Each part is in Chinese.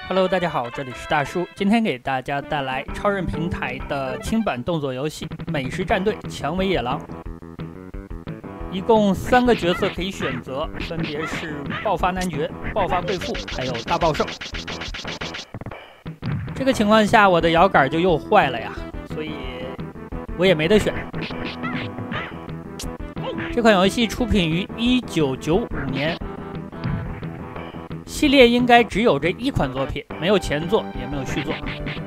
Hello， 大家好，这里是大叔，今天给大家带来超人平台的轻版动作游戏《美食战队：蔷薇野狼》。一共3个角色可以选择，分别是爆发男爵、爆发贵妇，还有大暴兽。这个情况下，我的摇杆就又坏了呀，所以我也没得选。这款游戏出品于1995年。 系列应该只有这1款作品，没有前作，也没有续作。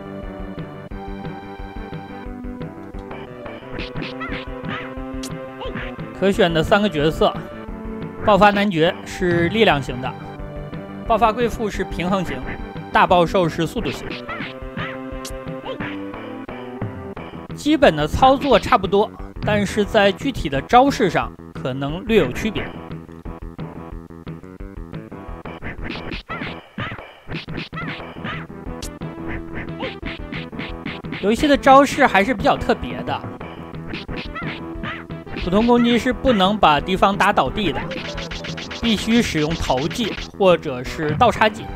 可选的3个角色：爆发男爵是力量型的，爆发贵妇是平衡型，大暴兽是速度型。基本的操作差不多，但是在具体的招式上可能略有区别。 游戏的招式还是比较特别的，普通攻击是不能把敌方打倒地的，必须使用投技或者是倒插技。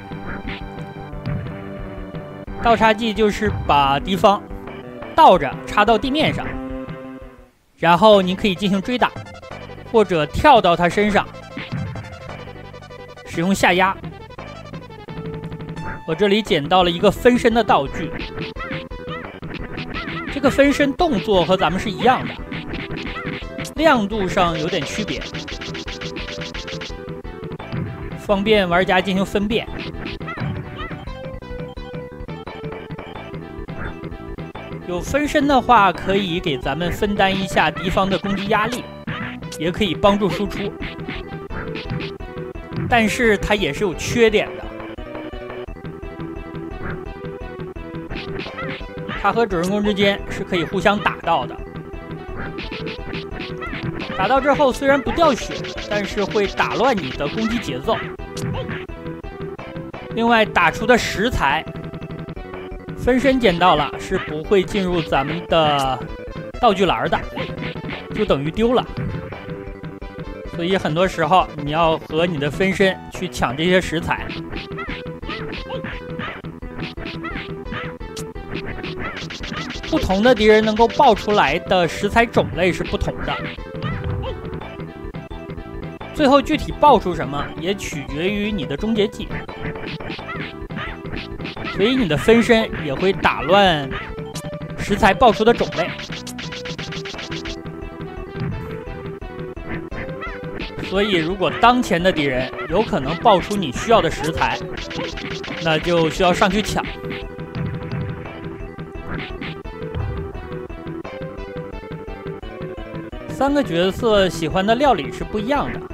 倒插技就是把敌方倒着插到地面上，然后你可以进行追打，或者跳到他身上，使用下压。我这里捡到了一个分身的道具。 这个分身动作和咱们是一样的，亮度上有点区别，方便玩家进行分辨。有分身的话，可以给咱们分担一下敌方的攻击压力，也可以帮助输出，但是它也是有缺点的。 它和主人公之间是可以互相打到的，打到之后虽然不掉血，但是会打乱你的攻击节奏。另外，打出的食材，分身捡到了是不会进入咱们的道具栏的，就等于丢了。所以很多时候你要和你的分身去抢这些食材。 不同的敌人能够爆出来的食材种类是不同的，最后具体爆出什么也取决于你的终结技，所以你的分身也会打乱食材爆出的种类。所以，如果当前的敌人有可能爆出你需要的食材，那就需要上去抢。 3个角色喜欢的料理是不一样的，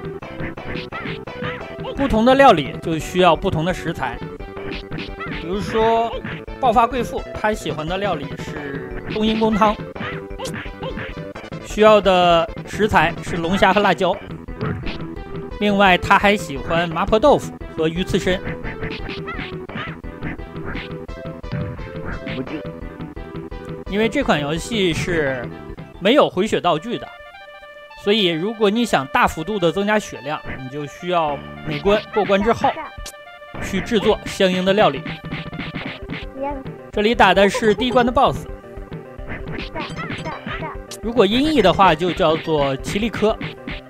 不同的料理就需要不同的食材。比如说，爆发贵妇她喜欢的料理是冬阴功汤，需要的食材是龙虾和辣椒。另外，她还喜欢麻婆豆腐和鱼刺身。因为这款游戏是 没有回血道具的，所以如果你想大幅度的增加血量，你就需要每关过关之后去制作相应的料理。这里打的是第1关的 BOSS， 如果音译的话就叫做奇利科，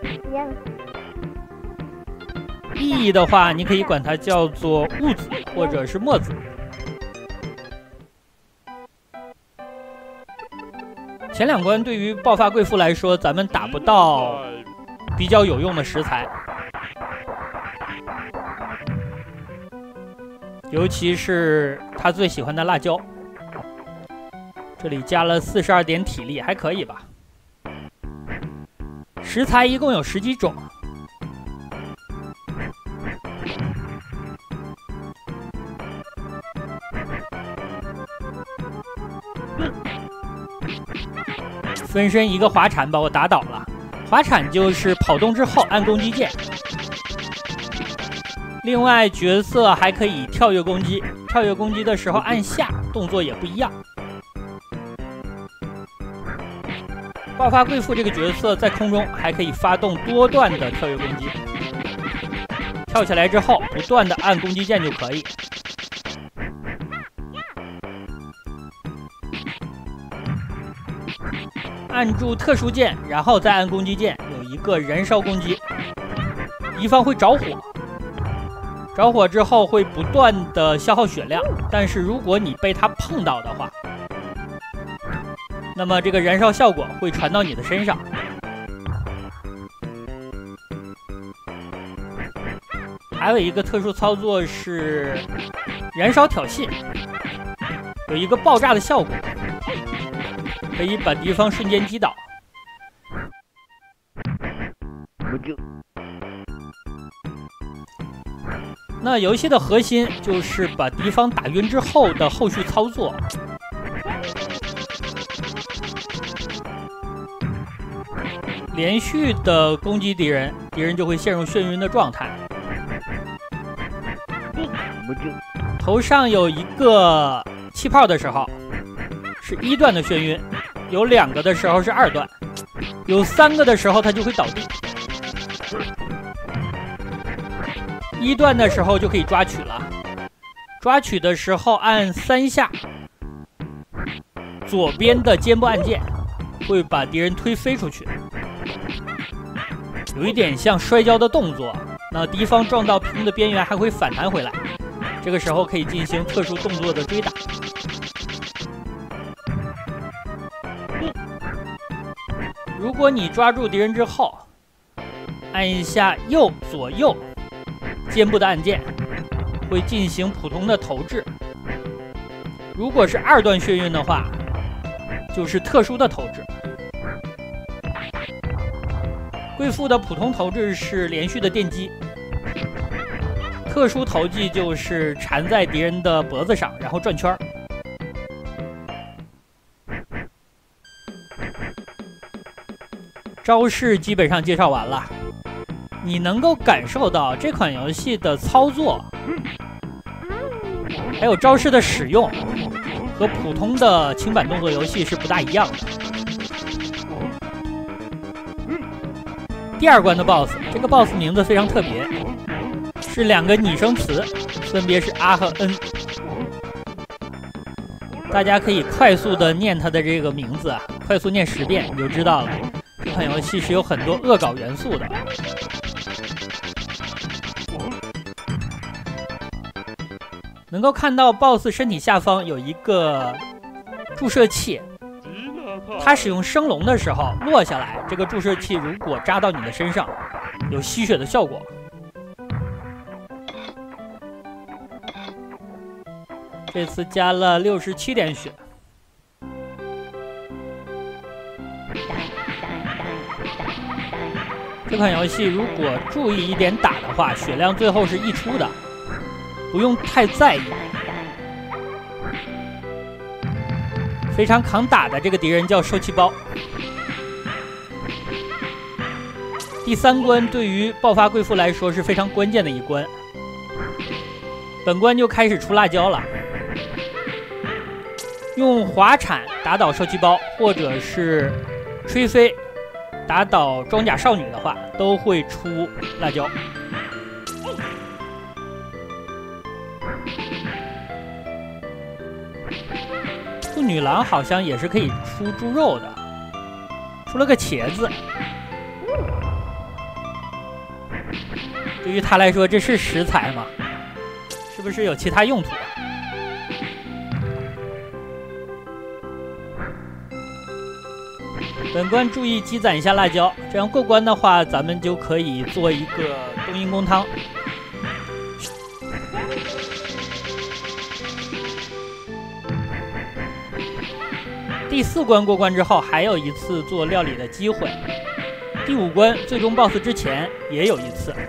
意译的话你可以管它叫做雾子或者是墨子。 前2关对于爆发贵妇来说，咱们打不到比较有用的食材，尤其是他最喜欢的辣椒。这里加了42点体力，还可以吧。食材一共有10几种。分身一个滑铲把我打倒了，滑铲就是跑动之后按攻击键。另外，角色还可以跳跃攻击，跳跃攻击的时候按下，动作也不一样。爆发贵妇这个角色在空中还可以发动多段的跳跃攻击，跳起来之后不断的按攻击键就可以。 按住特殊键，然后再按攻击键，有一个燃烧攻击，敌方会着火。着火之后会不断的消耗血量，但是如果你被它碰到的话，那么这个燃烧效果会传到你的身上。还有一个特殊操作是燃烧挑衅，有一个爆炸的效果，可以把敌方瞬间击倒。那游戏的核心就是把敌方打晕之后的后续操作。连续的攻击敌人，敌人就会陷入眩晕的状态。头上有一个气泡的时候是1段的眩晕，有2个的时候是2段，有3个的时候它就会倒地。1段的时候就可以抓取了，抓取的时候按3下左边的肩部按键，会把敌人推飞出去，有一点像摔跤的动作。那敌方撞到屏幕的边缘还会反弹回来，这个时候可以进行特殊动作的追打。如果你抓住敌人之后，按一下左右肩部的按键，会进行普通的投掷。如果是2段眩晕的话，就是特殊的投掷。贵妇的普通投掷是连续的电击，特殊投技就是缠在敌人的脖子上，然后转圈。招式基本上介绍完了，你能够感受到这款游戏的操作，还有招式的使用，和普通的轻版动作游戏是不大一样的。第2关的 BOSS， 这个 BOSS 名字非常特别，是2个拟声词，分别是啊和恩。大家可以快速的念它的这个名字，快速念10遍，你就知道了。这款游戏是有很多恶搞元素的。能够看到 BOSS 身体下方有一个注射器，它使用升龙的时候落下来，这个注射器如果扎到你的身上，有吸血的效果。这次加了67点血。这款游戏如果注意一点打的话，血量最后是溢出的，不用太在意。非常抗打的这个敌人叫受气包。第3关对于爆发贵妇来说是非常关键的一关，本关就开始出辣椒了。用滑铲打倒受气包，或者是吹飞打倒装甲少女的话，都会出辣椒。兔女郎好像也是可以出猪肉的，出了个茄子。对于他来说，这是食材吗？是不是有其他用途？本关注意积攒一下辣椒，这样过关的话，咱们就可以做一个冬阴功汤。第4关过关之后，还有一次做料理的机会。第5关最终 BOSS 之前也有一次。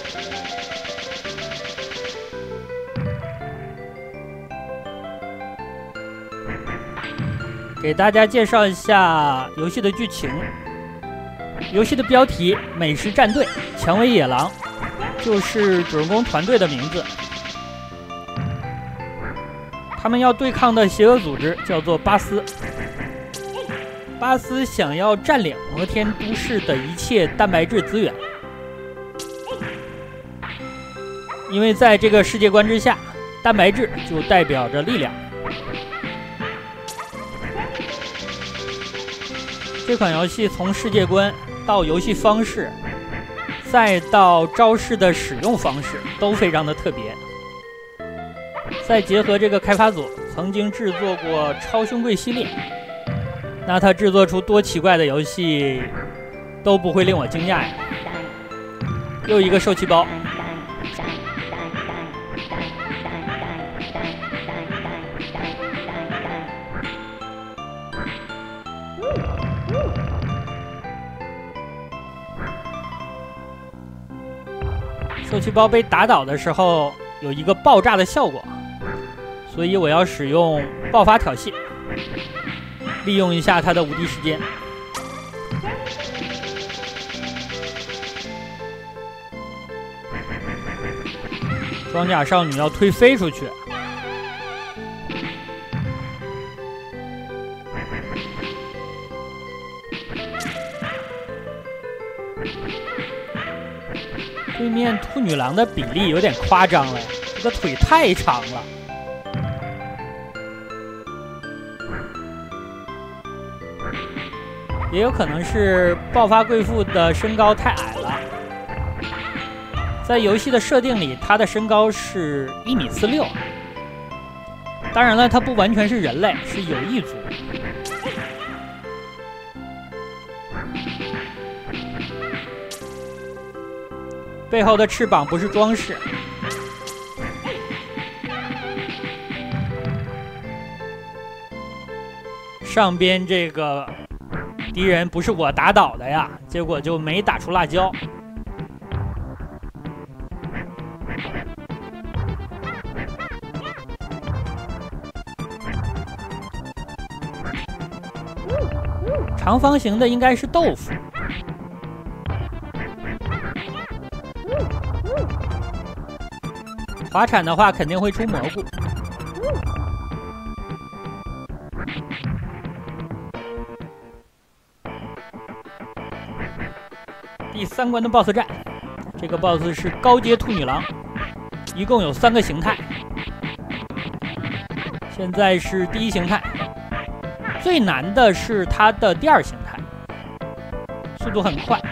给大家介绍一下游戏的剧情。游戏的标题“美食战队：蔷薇野狼”就是主人公团队的名字。他们要对抗的邪恶组织叫做巴斯。巴斯想要占领摩天都市的一切蛋白质资源，因为在这个世界观之下，蛋白质就代表着力量。 这款游戏从世界观到游戏方式，再到招式的使用方式都非常的特别。再结合这个开发组曾经制作过超凶贵系列，那他制作出多奇怪的游戏都不会令我惊讶呀。又一个受气包。受气包被打倒的时候有一个爆炸的效果，所以我要使用爆发挑衅，利用一下它的无敌时间。装甲少女要推飞出去，对面兔女郎的比例有点夸张了，这个腿太长了。也有可能是爆发贵妇的身高太矮了。在游戏的设定里，她的身高是1.46米。当然了，她不完全是人类，是有异族。背后的翅膀不是装饰。上边这个敌人不是我打倒的呀，结果就没打出辣椒。长方形的应该是豆腐。滑铲的话肯定会出蘑菇。第3关的 BOSS 战，这个 BOSS 是高阶兔女郎，一共有3个形态。现在是第1形态，最难的是它的第2形态，速度很快。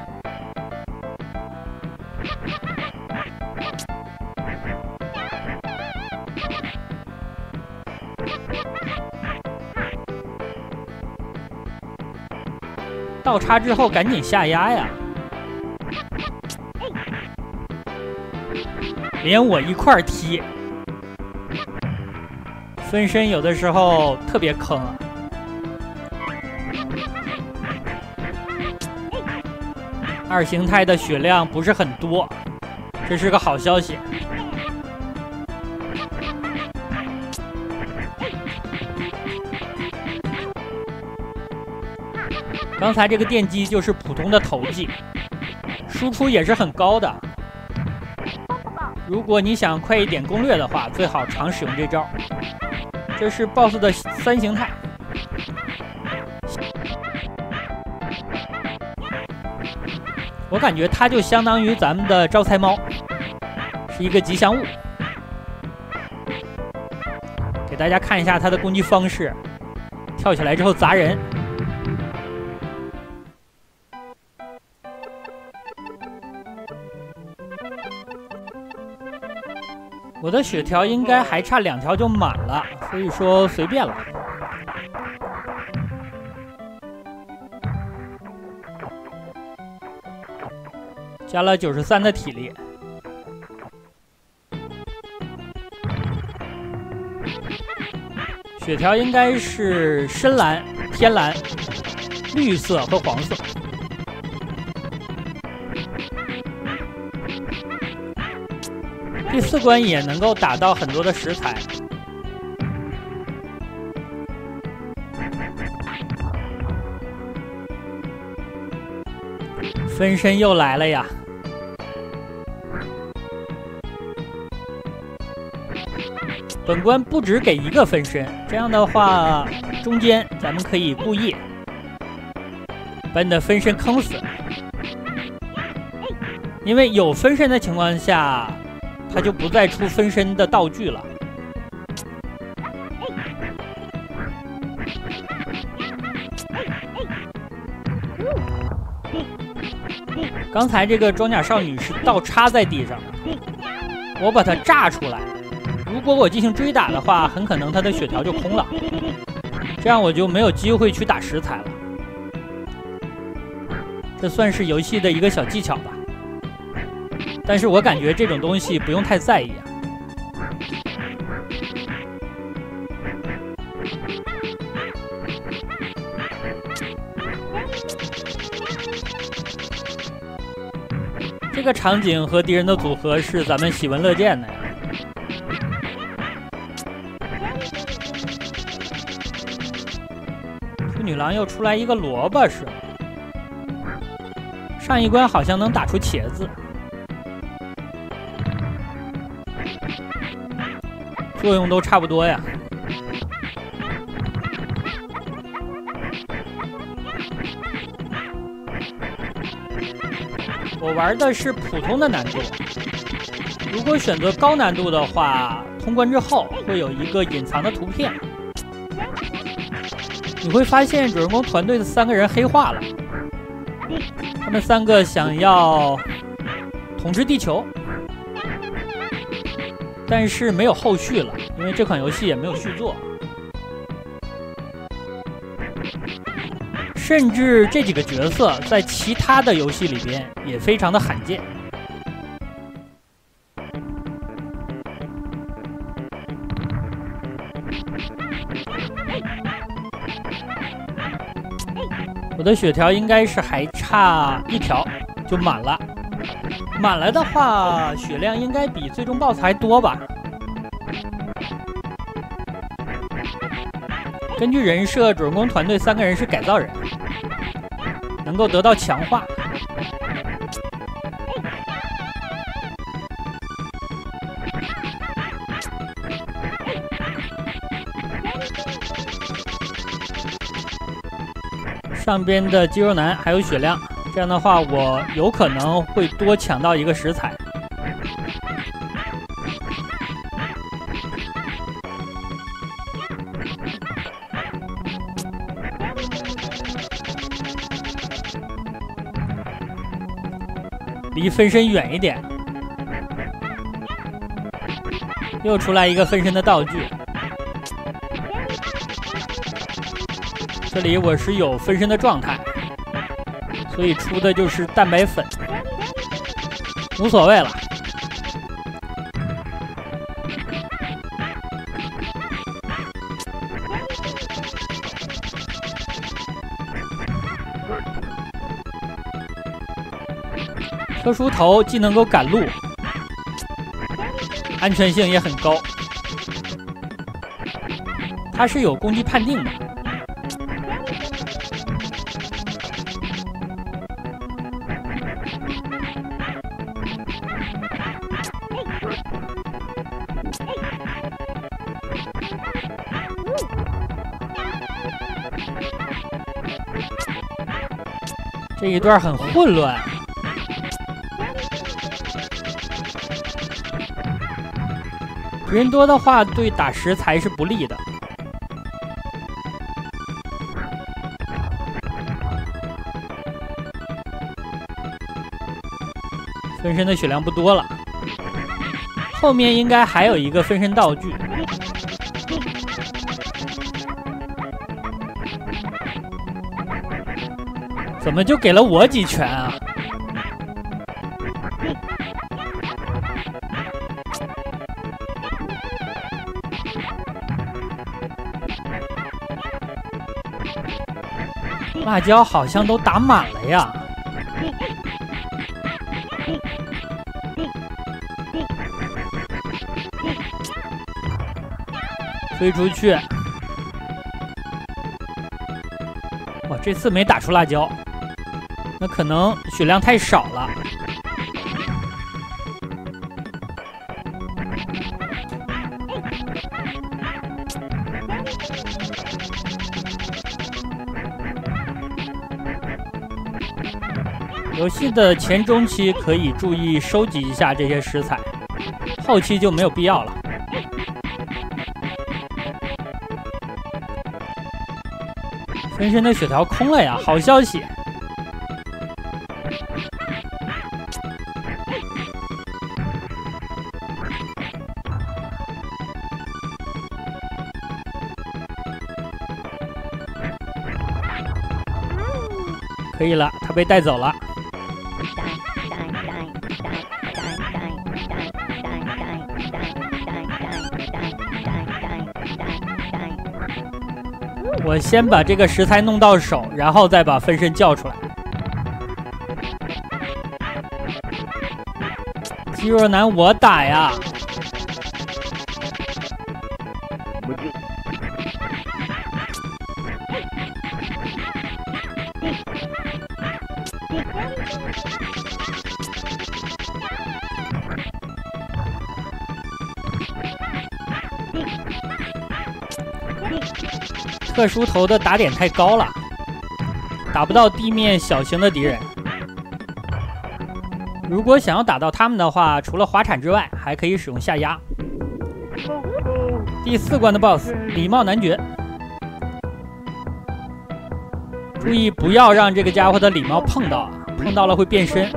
倒插之后赶紧下压呀！连我一块儿踢，分身有的时候特别坑啊。2形态的血量不是很多，这是个好消息。刚才这个电击就是普通的投技，输出也是很高的。如果你想快一点攻略的话，最好常使用这招。这是 BOSS 的3形态。我感觉它就相当于咱们的招财猫，是一个吉祥物。给大家看一下它的攻击方式，跳起来之后砸人。我的血条应该还差2条就满了，所以说随便了。加了93的体力。血条应该是深蓝、天蓝、绿色和黄色。第4关也能够打到很多的食材。分身又来了呀！本关不只给1个分身，这样的话，中间咱们可以故意把你的分身坑死，因为有分身的情况下。他就不再出分身的道具了。 刚才这个装甲少女是倒插在地上的，我把它炸出来。如果我进行追打的话，很可能她的血条就空了，这样我就没有机会去打食材了。这算是游戏的一个小技巧吧，但是我感觉这种东西不用太在意啊。这个场景和敌人的组合是咱们喜闻乐见的呀。兔女郎又出来一个萝卜是吗？上一关好像能打出茄子，作用都差不多呀。我玩的是普通的难度，如果选择高难度的话，通关之后会有一个隐藏的图片，你会发现主人公团队的3个人黑化了，他们3个想要统治地球，但是没有后续了，因为这款游戏也没有续作。甚至这几个角色在其他的游戏里边也非常的罕见。我的血条应该是还差1条就满了，满了的话血量应该比最终 BOSS 还多吧。根据人设，主人公团队3个人是改造人，能够得到强化。上边的肌肉男还有血量，这样的话我有可能会多抢到一个食材。离分身远一点，又出来一个分身的道具。这里我是有分身的状态，所以出的就是蛋白粉，无所谓了。特殊头既能够赶路，安全性也很高。它是有攻击判定的。这一段很混乱。人多的话，对打食材是不利的。分身的血量不多了，后面应该还有一个分身道具。怎么就给了我几拳啊？辣椒好像都打满了呀！飞出去！哇，这次没打出辣椒，那可能血量太少了。游戏的前中期可以注意收集一下这些食材，后期就没有必要了。分身的血条空了呀，好消息！ 可以了，他被带走了。我先把这个食材弄到手，然后再把分身叫出来。肌肉男，我打呀！特殊头的打点太高了，打不到地面小型的敌人。如果想要打到他们的话，除了滑铲之外，还可以使用下压。第4关的 BOSS 礼貌男爵，注意不要让这个家伙的礼貌碰到啊，碰到了会变身。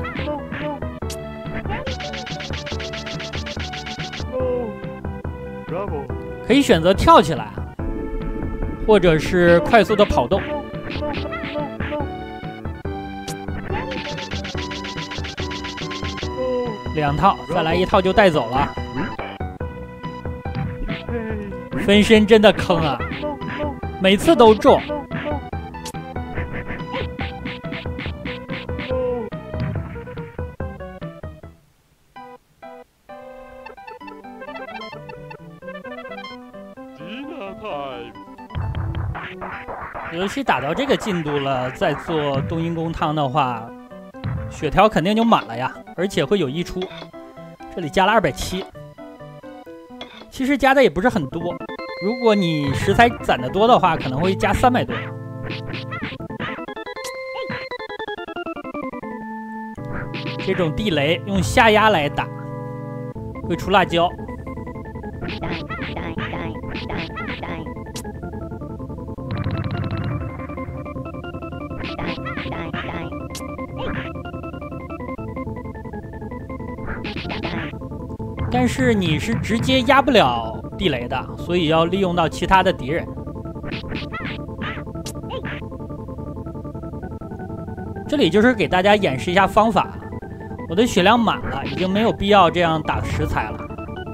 可以选择跳起来，或者是快速的跑动。2套，再来1套就带走了。分身真的坑啊，每次都中。游戏打到这个进度了，再做冬阴功汤的话，血条肯定就满了呀，而且会有溢出。这里加了270，其实加的也不是很多。如果你食材攒的多的话，可能会加300多。这种地雷用下压来打，会出辣椒。但是你是直接压不了地雷的，所以要利用到其他的敌人。这里就是给大家演示一下方法。我的血量满了，已经没有必要这样打食材了。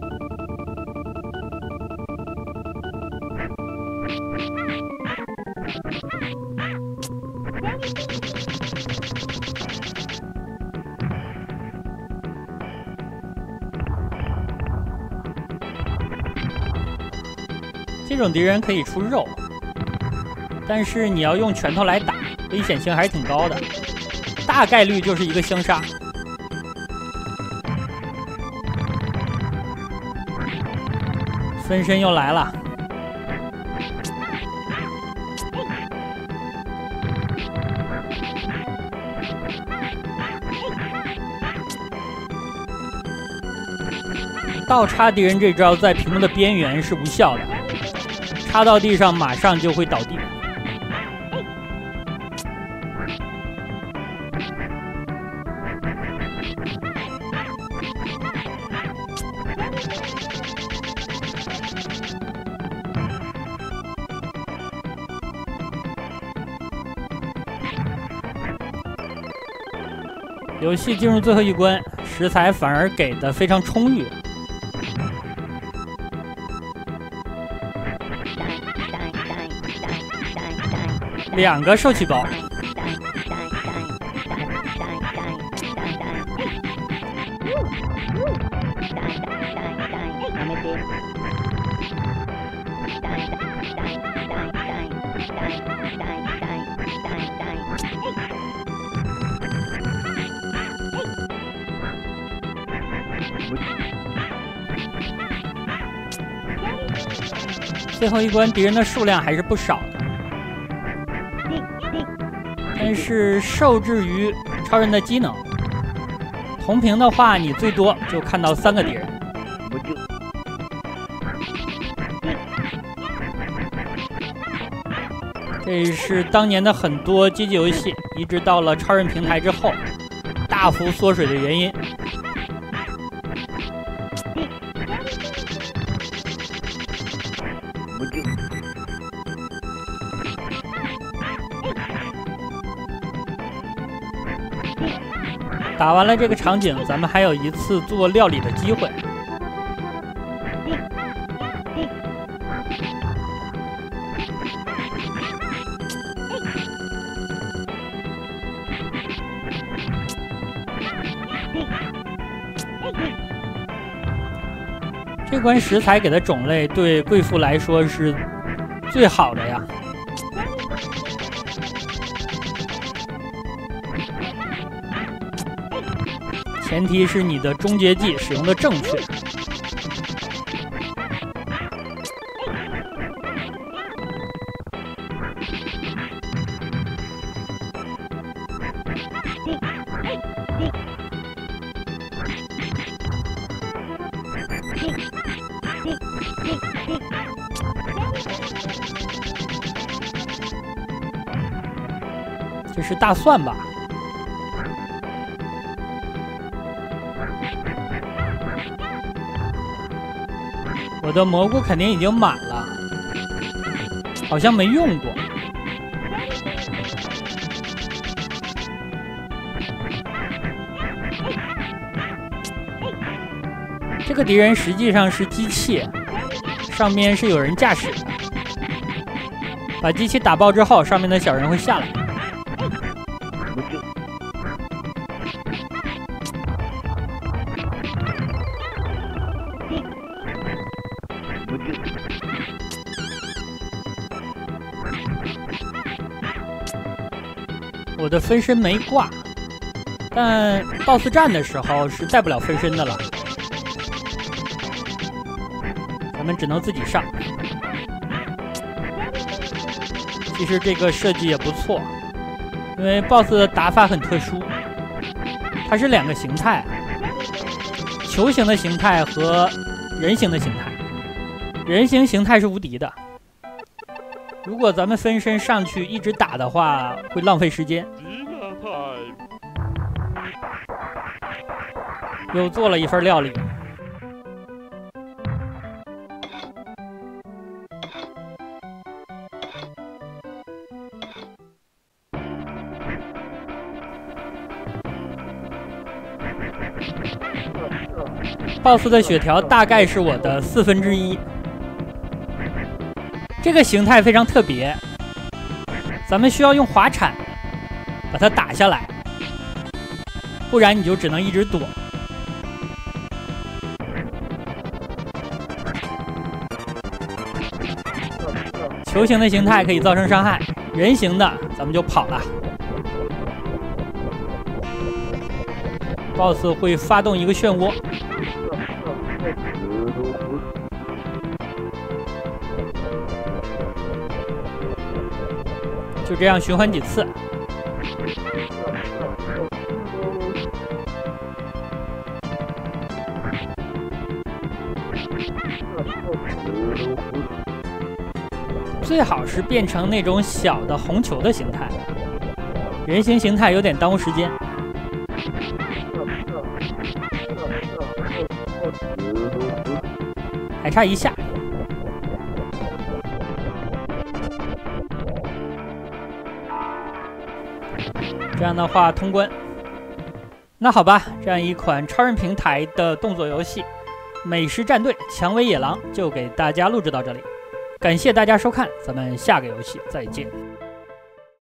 这种敌人可以出肉，但是你要用拳头来打，危险性还是挺高的，大概率就是一个相杀。分身又来了，倒插敌人这招在屏幕的边缘是无效的。插到地上马上就会倒地。游戏进入最后一关，食材反而给的非常充裕。2个受气包，最后一关敌人的数量还是不少的。但是受制于超人的机能，同屏的话，你最多就看到3个敌人。这是当年的很多街机游戏，一直到了超人平台之后，大幅缩水的原因。 打完了这个场景，咱们还有一次做料理的机会。这关食材给的种类对贵妇来说是最好的呀。前提是你的终结技使用的正确。这是大蒜吧？我的蘑菇肯定已经满了，好像没用过。这个敌人实际上是机器，上面是有人驾驶的。把机器打爆之后，上面的小人会下来。我的分身没挂，但 BOSS 战的时候是带不了分身的了，咱们只能自己上。其实这个设计也不错，因为 BOSS 的打法很特殊，它是2个形态，球形的形态和人形的形态。人形形态是无敌的，如果咱们分身上去一直打的话，会浪费时间。又做了一份料理。BOSS 的血条大概是我的1/4。这个形态非常特别，咱们需要用滑铲把它打下来，不然你就只能一直躲。球形的形态可以造成伤害，人形的咱们就跑了。BOSS 会发动一个漩涡。就这样循环几次。最好是变成那种小的红球的形态，人形形态有点耽误时间。还差1下。这样的话通关。那好吧，这样一款超人平台的动作游戏《美食战队：蔷薇野狼》就给大家录制到这里，感谢大家收看，咱们下个游戏再见。